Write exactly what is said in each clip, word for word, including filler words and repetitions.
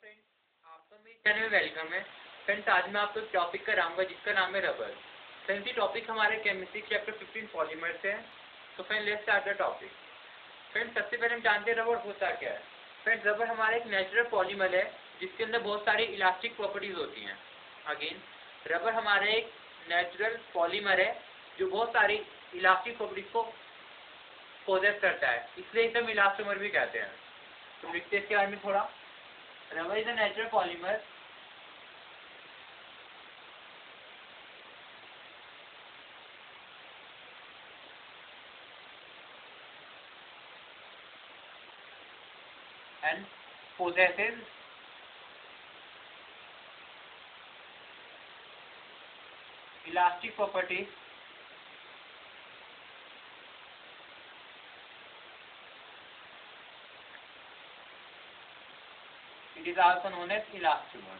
Friends, आपका मेरे channel में वेलकम है। फ्रेंड्स, आज मैं आपको एक टॉपिक कराऊंगा जिसका नाम है रबर। फ्रेंड्स, ये टॉपिक हमारे केमिस्ट्री चैप्टर फिफ्टीन पॉलीमर से है। तो friends, let's start the topic. Friends, सबसे पहले हम जानते हैं रबर होता क्या है। फ्रेंड्स, रबर हमारा एक नेचुरल पॉलीमर है जिसके अंदर बहुत सारी इलास्टिक प्रॉपर्टीज होती हैं। अगेन, रबर हमारा एक नेचुरल पॉलीमर है जो बहुत सारी इलास्टिक प्रॉपर्टीज को पोजेस करता है, इसलिए इसे हम इलास्टोमर भी कहते हैं। तो लिखते हैं इसके बारे में थोड़ा। Rubber is a natural polymer and possesses elastic properties it is also known as elastomer.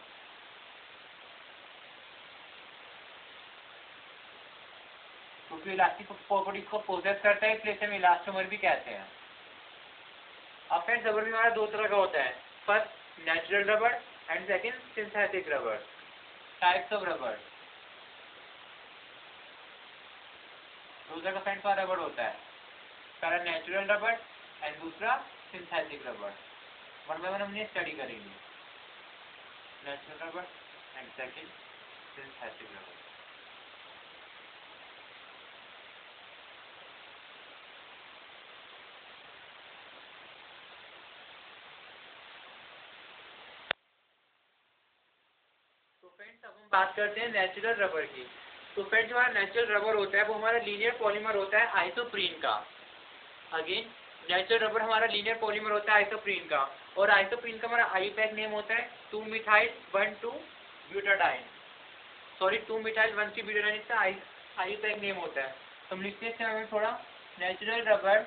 क्योंकि इलास्टिक प्रॉपर्टीज को पोजेस करता है इसलिए हम इलास्टोमर भी कहते हैं। अब फ्रेंड्स, रबर भी हमारा दो तरह का होता है। First natural rubber and second synthetic rubber. Types of rubber, दो तरह का फ्रेंड्स हमारा रबर होता है। पहला नेचुरल रबर एंड दूसरा synthetic rubber. One by one हम ये स्टडी करेंगे। Natural rubber and second synthetic rubber. तो फ्रेंड्स, अब हम बात करते हैं नेचुरल रबर की। तो फ्रेंड्स, हमारा नेचुरल रबर होता है वो हमारा लीनियर पॉलीमर होता है आइसोप्रीन का। अगेन, नेचुरल रबर हमारा लीनियर पॉलीमर होता है आइसोप्रीन का, और आइसोप्रीन का हमारा आई पैक नेम होता है two methyl one two butadiene. Sorry two methyl one three butadiene इसका आई आई पैक नेम होता है। तो हम लिखते हैं हमें थोड़ा। Natural rubber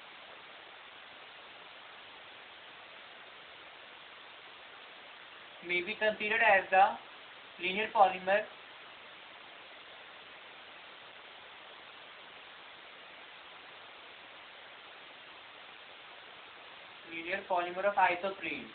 may be considered as the linear polymer linear polymer of isoprene.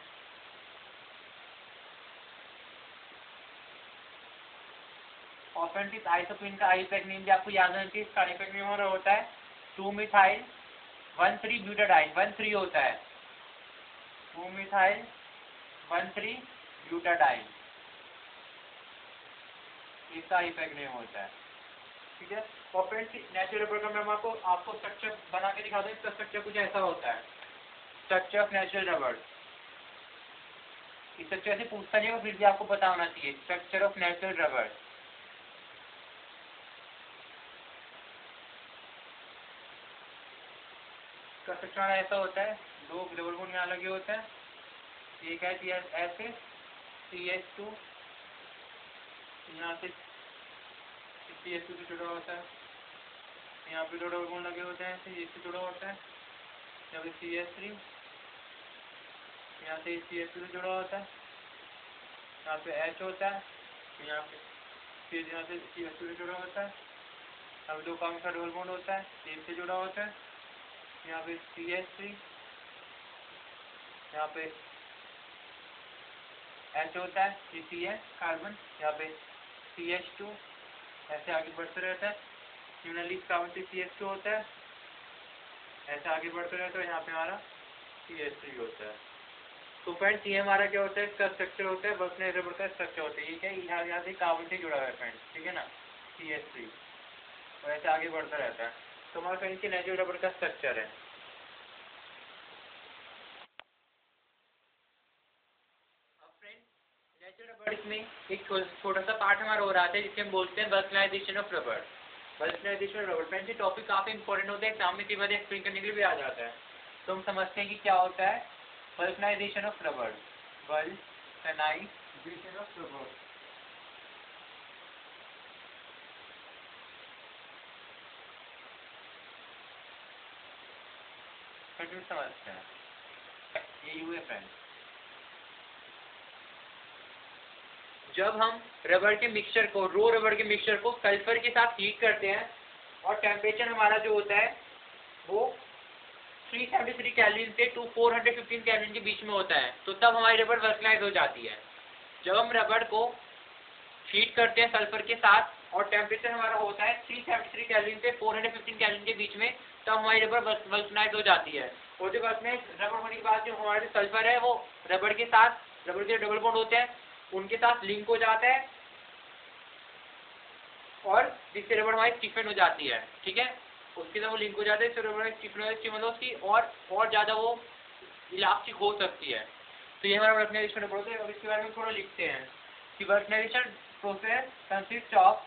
Often इस आइसोप्रीन का आई पैक नेम भी आपको याद होना चाहिए। इसका आई पैक नेम हमारा होता है two methyl one three butadiene. One three होता है two methyl one three butadiene, इसका आई पैक नेम होता है। ठीक है। और फ्रेंड्स, नेचुरल रबर का मैं आपको आपको स्ट्रक्चर बना के दिखा दूं। इसका स्ट्रक्चर कुछ ऐसा होता है। स्ट्रक्चर ऑफ नेचुरल रबर, इस स्ट्रक्चर से पूछता नहीं, फिर भी आपको पता होना चाहिए। स्ट्रक्चर ऑफ नेचुरल रबर, का स्ट्रक्चर ऐसा होता है। दो रबर बॉन्ड यहाँ लगे होते हैं। एक है सी एस ऐसे सी एच टू, यहाँ से सी एच टू से जुड़ा होता है। यहाँ पे दो रबर बॉन्ड लगे होते हैं, से से जुड़ा होता है। यहाँ पे सी एच थ्री, यहाँ से सी एच टू से जुड़ा होता है। यहाँ पे एच होता है, यहाँ पे फिर यहाँ से सी एच टू से जुड़ा होता है। अब दो काम का डबल बॉन्ड होता है, एक से जुड़ा होता है। यहाँ पे सी एच थ्री, यहाँ पे एच होता है, ये सी है कार्बन। यहाँ पे सी एच टू, ऐसे आगे बढ़ते रहता है। यूनालिस कार्बन से सी एच टू होता है, ऐसे आगे बढ़ते रहता है। यहाँ पे हमारा सी एच थ्री होता है। तो फ्रेंड्स, ये हमारा क्या होता है, इसका स्ट्रक्चर होता है। बस नेचुरल रबर का स्ट्रक्चर होता है। ये क्या, यहाँ यहाँ से कार्बन से जुड़ा हुआ है फ्रेंड्स, ठीक है ना, सी एच थ्री, और ऐसे आगे बढ़ता रहता है। तो हमारा फ्रेंड्स के नेचुरल रबर का स्ट्रक्चर है। नेचुरल रबर में एक छोटा सा पार्ट हमारा हो रहा है जिसे हम बोलते हैं vulcanisation of rubber. Vulcanisation of rubber friends, ये टॉपिक काफी इंपॉर्टेंट होता है, एग्जाम में कई बार एक्सप्लेन करने के लिए भी आ जाता है। तो हम समझते हैं कि क्या होता है vulcanisation of rubber. Vulcanisation of rubber, समझते हैं ये हुए फ्रेंड्स। जब हम रबर के मिक्सचर को, रो रबर के मिक्सचर को सल्फर के साथ हीट करते हैं और टेम्परेचर हमारा जो होता है वो थ्री सेवेंटी थ्री केल्विन से to four hundred fifteen kelvin के बीच में होता है, तो तब हमारी रबड़ वल्कनाइज हो जाती है। जब हम रबड़ को हीट करते हैं सल्फर के साथ और टेम्परेचर हमारा होता है थ्री सेवेंटी थ्री केल्विन से फोर हंड्रेड फिफ्टीन केल्विन के बीच में, तब हमारी रबड़ वल्कनाइज हो जाती है। और जो वल्कनाइज रबड़ होने के बाद जो हमारे सल्फर है वो रबड़ के साथ, रबड़ के डबल बॉन्ड होते हैं उनके साथ लिंक हो जाता है और जिससे रबड़ हमारी स्टिफन हो जाती है। ठीक है, उसके साथ वो लिंक हो जाता है, इससे रबड़ स्टिफन हो जाती है, मतलब उसकी और और ज़्यादा वो इलास्टिक हो सकती है। तो ये हमारा वल्कनाइजेशन रबड़ होता है। अब इसके बारे में थोड़ा लिखते हैं कि vulcanisation process consist of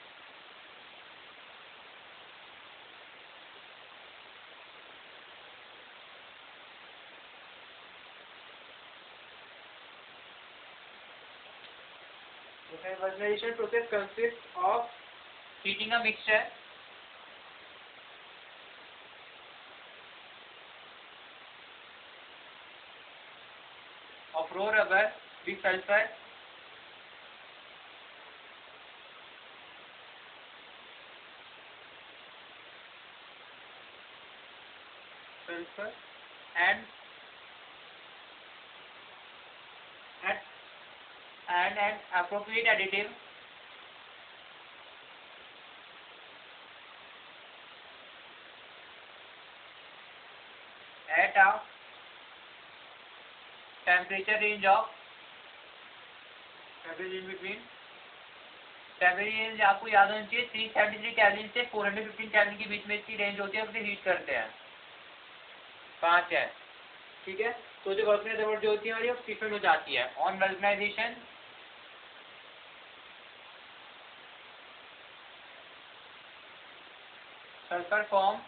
vulcanisation process consist of heating a mixture of raw rubber with sulfur sulfur and and and an appropriate additive at a temperature range of temperature in between temperature range आपको याद होनी चाहिए three seventy three kelvin से four hundred fifteen kelvin के बीच में इसकी range होती है, उसे हीट करते हैं। पाँच है, ठीक है। तो जो वल्कनाइज्ड रबड़ जो होती है हमारी वो स्टिफन हो जाती है। ऑन वल्कनाइजेशन सल्फर फॉर्म,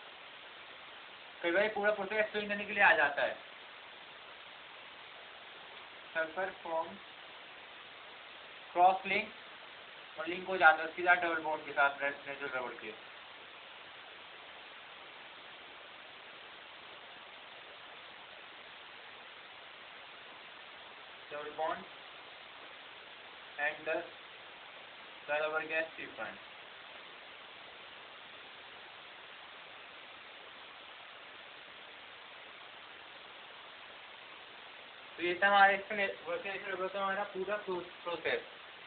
कई बार पूरा प्रोसेस एक्सप्लेन करने के लिए आ जाता है। सल्फर फॉर्म क्रॉस लिंक और लिंक हो जाता है सीधा डबल बॉन्ड के साथ नेचुरल रबड़ के। डबल बॉन्ड एंड द रबड़ गैस स्टिफन। तो ये था हमारे इसका वर्कनेचर रबड़ का हमारा पूरा प्रोसेस।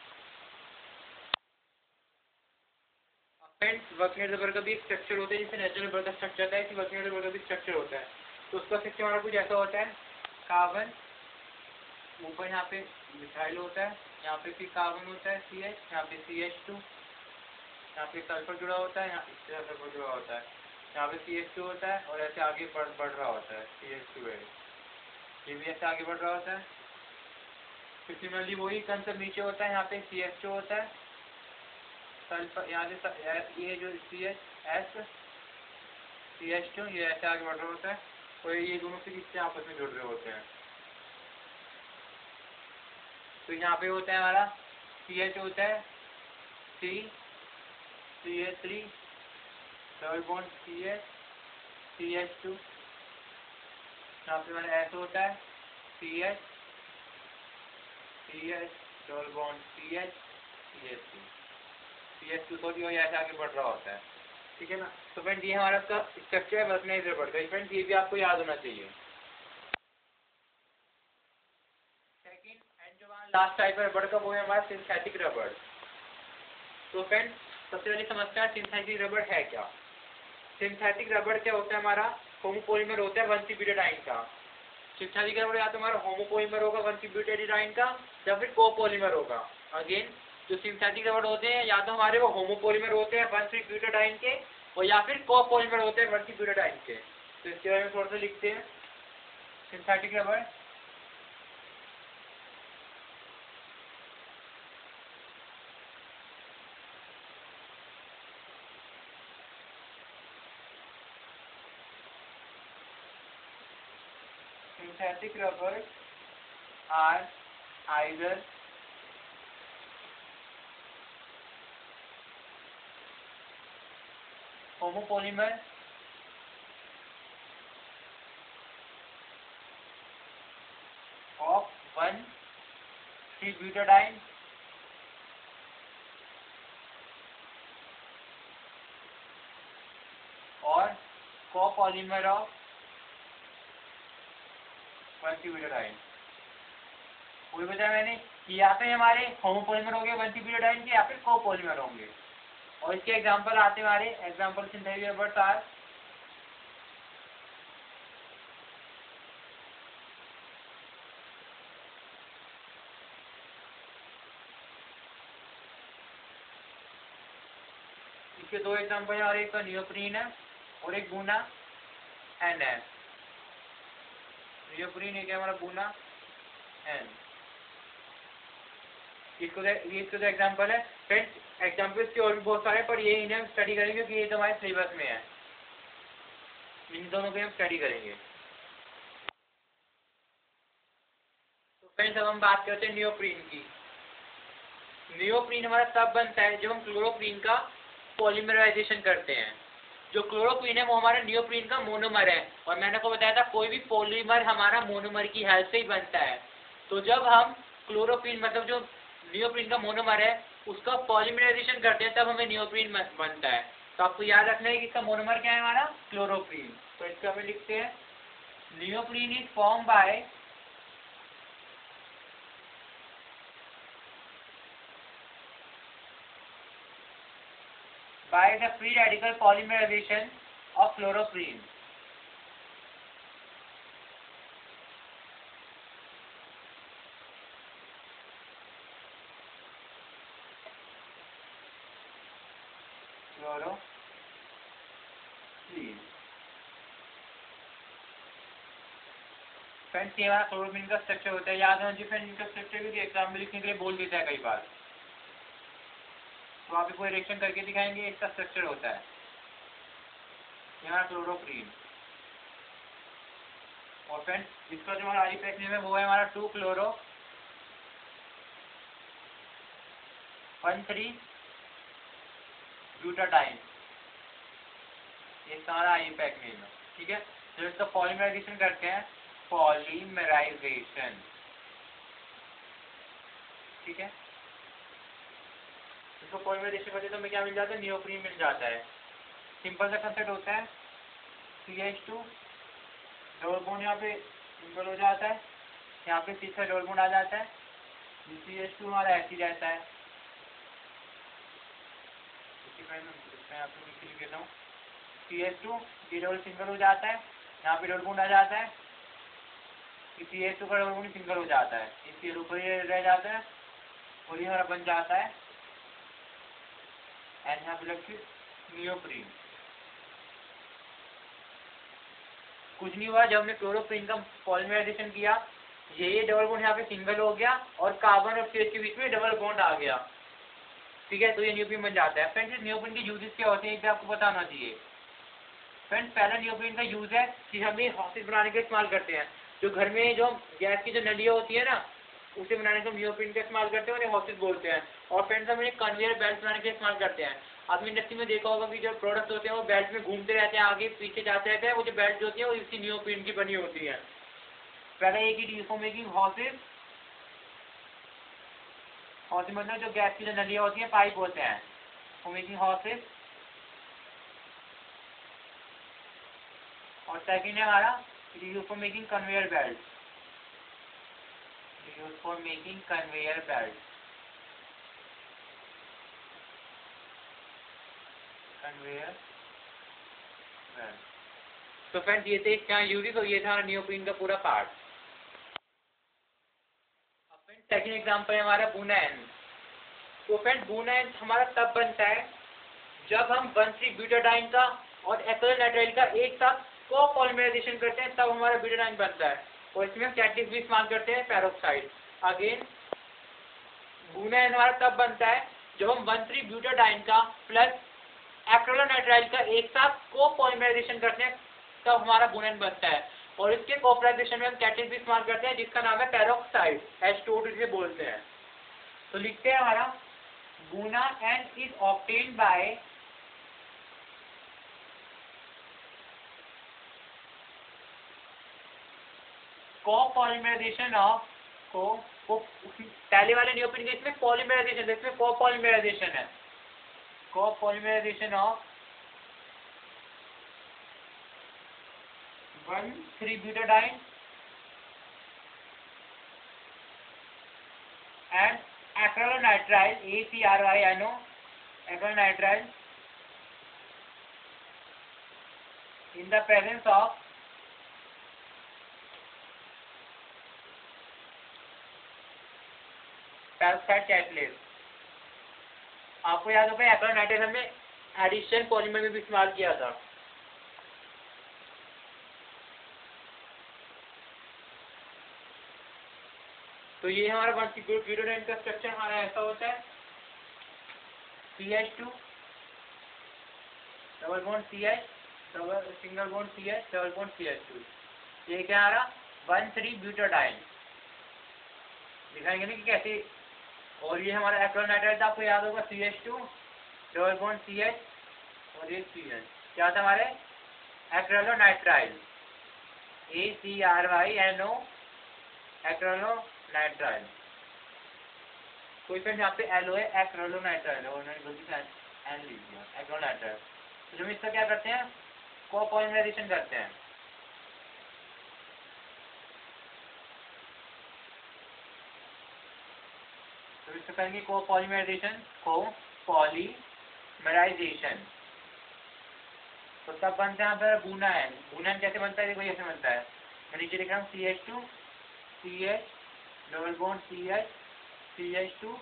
वर्कनेचर रबड़ का भी एक स्ट्रक्चर होता है जिससे नेचुरल रबड़ का स्ट्रक्चर होता है, कि वर्कनेचर रबड़ का भी स्ट्रक्चर होता है। तो उसका स्ट्रक्चर हमारा कुछ ऐसा होता है, कार्बन ऊपर यहाँ पे मिथाइल होता है, यहाँ पे फिर कार्बन होता है सी एच, यहाँ पे सी एच टू, यहाँ पे सल्फर जुड़ा होता है, यहाँ इस तरह सल्फर जुड़ा होता है, यहाँ पे सी एच टू होता है और ऐसे आगे बढ़ बढ़ रहा होता है सी एच टू है, ये भी ऐसे आगे बढ़ रहा होता है। फिर सिमिलरली वही कंसेप्ट नीचे होता है, यहाँ पे सी एच टू होता है, सल्फर यहाँ से ये जो C H S C H two ये ऐसे आगे बढ़ रहा होता है और ये दोनों से किससे आपस में जुड़ रहे होते हैं। तो यहाँ पे होता है हमारा सी एच होता है C C H three double bond C H C H two, यहाँ पे हमारा एस होता है C H C H double bond C H C H two C H two sorry और ऐसे आगे बढ़ रहा होता है। ठीक है ना। तो फ्रेंड ये हमारा इसका स्ट्रक्चर है वर्कनाइज्ड रबड़ का। फ्रेंड ये भी आपको याद होना चाहिए। सेकंड एंड जो हमारा लास्ट टाइप है रबड़ का वो है हमारा सिंथेटिक रबड़। तो फ्रेंड सबसे पहले समझते हैं सिंथेटिक रबड़ है क्या। सिंथेटिक रबड़ क्या होता है, हमारा होमोपॉलीमर होता है वन सी ब्यूटाडाइन का। सिंथेटिक रबड़ या तो हमारा होमोपॉलीमर होगा वन सी ब्यूटाडाइन का या फिर कोपॉलीमर होगा। अगेन जो सिंथेटिक रबड़ होते हैं या तो हमारे वो होमोपॉलीमर होते हैं वन सी ब्यूटाडाइन के और या फिर कोपॉलीमर होते हैं वन सी ब्यूटाडाइन के। तो इसके बारे में थोड़ा सा लिखते हैं। सिंथेटिक रबड़ synthetic rubber are either homopolymer of one three butadiene or copolymer of one three butadiene. वही बताया मैंने कि या फिर हमारे होमोपॉलीमर होंगे वन थ्री ब्यूटाडाइन के या फिर कोपॉलीमर होंगे। और इसके एग्जांपल आते हैं हमारे एग्जांपल सिंथेटिक रबर्स आर इसके दो एग्जांपल है और एक नियोप्रीन है और एक बूना एन है। नियोप्रीन एक है हमारा बूना एन। इसको ये इसको तो एग्जांपल है फ्रेंड्स। एग्जांपल्स के और भी बहुत सारे पर ये इन्हें हम स्टडी करेंगे क्योंकि ये तो हमारे सिलेबस में है। इन दोनों को हम स्टडी करेंगे। तो फ्रेंड्स अब हम बात करते हैं नियोप्रीन की। नियोप्रीन हमारा तब बनता है जब हम क्लोरोप्रीन का पॉलीमराइजेशन करते हैं। जो क्लोरोप्रीन है वो हमारा नियोप्रीन का मोनोमर है और मैंने आपको बताया था कोई भी पॉलीमर हमारा मोनोमर की हेल्प से ही बनता है। तो जब हम क्लोरोप्रीन मतलब जो नियोप्रीन का मोनोमर है उसका पॉलीमराइजेशन करते हैं तब हमें नियोप्रीन बनता है। तो आपको याद रखना है कि इसका मोनोमर क्या है हमारा क्लोरोप्रीन। तो इसको हमें लिखते हैं neoprene is form by by the free radical polymerization of chloroprene. Chloroprene. Friends ये हमारा क्लोरोप्रीन का स्ट्रक्चर होता है। याद रखिए फ्रेंड्स इनका स्ट्रक्चर क्योंकि एग्जाम में लिखने के लिए बोल देता है कई बार। तो आप कोई रिएक्शन करके दिखाएंगे इसका स्ट्रक्चर होता है। ये हमारा क्लोरोप्रीन और फ्रेंड्स इसका जो हमारा आई पैक नेम है वो है हमारा two chloro one three butadiene. ये सारा आई पैक नेम है। ठीक है। जब इसका पॉलीमराइजेशन करते हैं पॉलीमराइजेशन ठीक है इसको पॉलीमराइजेशन करते तो हमें क्या मिल जाता है नियोप्रीन मिल जाता है। सिंपल सा कंसेप्ट होता है C H two double bond यहाँ पे सिंपल हो जाता है। यहाँ पे तीसरा डबल बॉन्ड आ जाता है। सी एच टू हमारा ऐसे ही रहता है। यहाँ पे लिख देता हूँ सी एच टू ये डबल सिंगल हो जाता है। यहाँ पे डबल बॉन्ड आ जाता है। सी एच टू का डबल बॉन्ड सिंगल हो जाता है। इसके ऊपर ये रह जाता है और ये हमारा बन जाता है एंड यहाँ पे लिखिए नियोप्रीन। कुछ नहीं हुआ जब हमने क्लोरोप्रीन का पॉलीमराइजेशन किया ये ये डबल बॉन्ड यहाँ पे सिंगल हो गया और कार्बन और सी एच के बीच में डबल बॉन्ड आ गया। ठीक है। तो ये नियोप्रीन बन जाता है। फ्रेंड्स नियोप्रीन के यूजेस क्या होते हैं ये आपको बताना चाहिए। फ्रेंड्स पहला नियोप्रीन का यूज है कि हम ये हॉस्पिस बनाने के इस्तेमाल करते हैं। जो घर में जो गैस की जो नलियाँ होती है ना उसे बनाने के हम नियोप्रीन का इस्तेमाल करते हैं और हॉस्पिस बोलते हैं। और फ्रेंड्स हम एक कन्वेयर बेल्ट बनाने के इस्तेमाल करते हैं। आपने इंडस्ट्री में देखा होगा कि जो प्रोडक्ट होते हैं वो बेल्ट में घूमते रहते हैं आगे पीछे जाते रहते हैं। वो जो बेल्ट होती है वो इसी नियोप्रीन की बनी होती है। पहला एक ही फॉर मेकिंग हॉसेस हॉसेस मतलब जो गैस की जो नलियाँ होती हैं पाइप होते हैं फॉर मेकिंग हॉसेस। और सेकेंड है हमारा use for making conveyor belt use for making conveyor belt conveyor belt. तो फ्रेंड्स ये थे क्या यूज तो ये था नियोप्रीन का पूरा पार्ट। अब फ्रेंड्स सेकेंड एग्जांपल है हमारा बूना एन। तो फ्रेंड्स बूना एन हमारा तब बनता है जब हम वन थ्री ब्यूटाडाइन का और एक्रिलाइट्राइल का एक साथ को पॉलीमराइजेशन करते हैं तब हमारा ब्यूटाडाइन बनता है। और इसमें हम कैटलिस्ट भी इस्तेमाल करते हैं पेरोक्साइड। अगेन बूना एन हमारा तब बनता है जब हम वन थ्री ब्यूटाडाइन का प्लस एक्रिलाइट्राइल का एक साथ को पॉलीमराइजेशन करते हैं तब हमारा बूना एन बनता है। और इसके कोऑपराइजेशन में हम कैटलिस्ट भी इस्तेमाल करते हैं जिसका नाम है पेरोक्साइड एच टू ओ जिसे बोलते हैं। तो लिखते हैं हमारा Buna N is obtained by copolymerisation of को पहले वाले नियोप्रीन के इसमें पॉलीमराइजेशन इसमें कोपॉलीमराइजेशन है copolymerisation of one three butadiene and acrylonitrile, A C R Y N O, acrylonitrile in the presence of peroxide catalyst. आपको याद होगा एक्रिलोनाइट्राइल हमने एडिशन पॉलीमर में भी इस्तेमाल किया था। तो ये हमारा वन ब्यूटेन का स्ट्रक्चर हमारा ऐसा होता है, C H two double bond C H double single bond C H double bond C H two. ये क्या आ रहा वन थ्री ब्यूटाडाइन, दिखाएंगे ना कि कैसे। और ये हमारा एक्रिलोनाइट्राइल था, आपको याद होगा C H two double bond C H और ये सी एच क्या था हमारे acrylonitrile, A C R Y N O, acrylonitrile. कोई फ्रेंड यहाँ पे एल ओ है, एक्रिलोनाइट्राइल और उन्होंने गलती से एन लिख दिया, एक्रिलोनाइट्राइल। तो हम इसका क्या करते हैं, कोपॉलीमराइजेशन करते हैं। तो इसको कहेंगे कोपॉलीमराइजेशन, कोपॉलीमराइजेशन। तो तब बनता है यहाँ पर बूना एन। बूना एन कैसे बनता है, देखो ऐसे बनता है, मैं नीचे लिख रहा हूँ C H two C H double bond C H C H two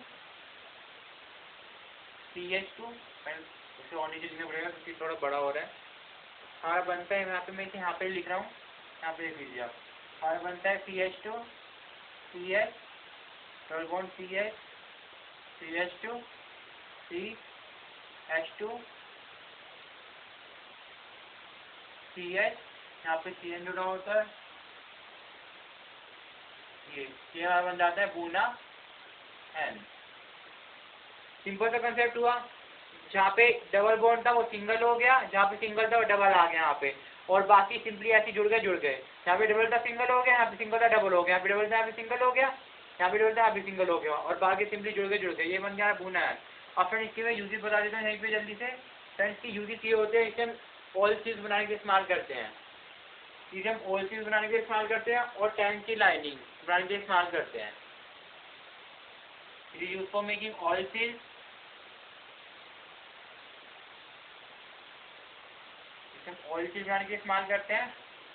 C H two. इसे और नीचे लिखना पड़ेगा क्योंकि थोड़ा बड़ा हो रहा है। हमारा बनता है यहाँ पे, मैं इसे यहाँ पे लिख रहा हूँ, यहाँ पे लिख लीजिए आप। हमारा बनता है C H two C H double bond C H C H two C H two C H, यहाँ पे सी एन जुड़ा होता है, ये ये हमारा बन जाता है बूना एन। सिंपल सा कंसेप्ट हुआ, जहाँ पे डबल बॉन्ड था वो सिंगल हो गया, जहाँ पे सिंगल था वो डबल आ गया यहाँ पे, और बाकी सिंपली ऐसे जुड़ गए जुड़ गए। यहाँ पे डबल था सिंगल हो गया, यहाँ पे सिंगल था डबल हो गया, यहाँ पे डबल था यहाँ पे सिंगल हो गया, यहाँ पे डबल था यहाँ पे सिंगल हो गया, और बाकी सिंपली जुड़ गए जुड़ गए। ये बन गया बूना एन। और फ्रेंड इसके मैं यूजेस बता देता हूँ यहीं पे जल्दी से। फ्रेंड्स की यूजेस ये होते हैं, इसे हम ऑयल चीज बनाने के इस्तेमाल करते हैं, इसे हम ऑयल चीज बनाने के इस्तेमाल करते हैं, और टैंक की लाइनिंग बनाने के इस्तेमाल करते हैं। Use for making oil seal, oil चीज बनाने के इस्तेमाल करते हैं,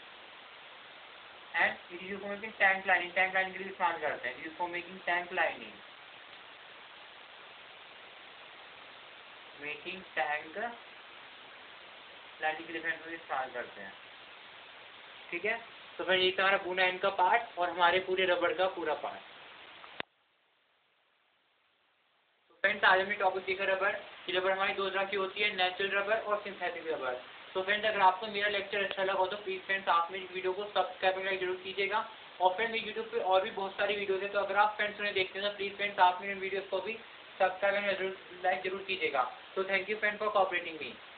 and it is use for making tank lining, tank lining के लिए इस्तेमाल करते हैं, use for making tank lining, making tank lining के लिए इस्तेमाल करते हैं। ठीक है, तो फिर ये हमारा बूना एन का पार्ट और हमारे पूरे रबड़ का पूरा पार्ट। तो फ्रेंड्स आज हमने टॉपिक सीखा रबड़ की। रबड़ हमारी दो तरह की होती है, नेचुरल रबड़ और सिंथेटिक रबड़। तो फ्रेंड्स अगर आपको मेरा लेक्चर अच्छा लगा हो तो प्लीज फ्रेंड्स आप मेरी वीडियो को सब्सक्राइब करना जरूर कीजिएगा। और फ्रेंड मेरी यूट्यूब पे और भी बहुत सारी वीडियोस है, तो अगर आप फ्रेंड्स उन्हें देखते हैं तो प्लीज फ्रेंड्स आप मेरे वीडियोस को भी सब्सक्राइब करना जरूर लाइक जरूर कीजिएगा। तो thank you friend for cooperating me.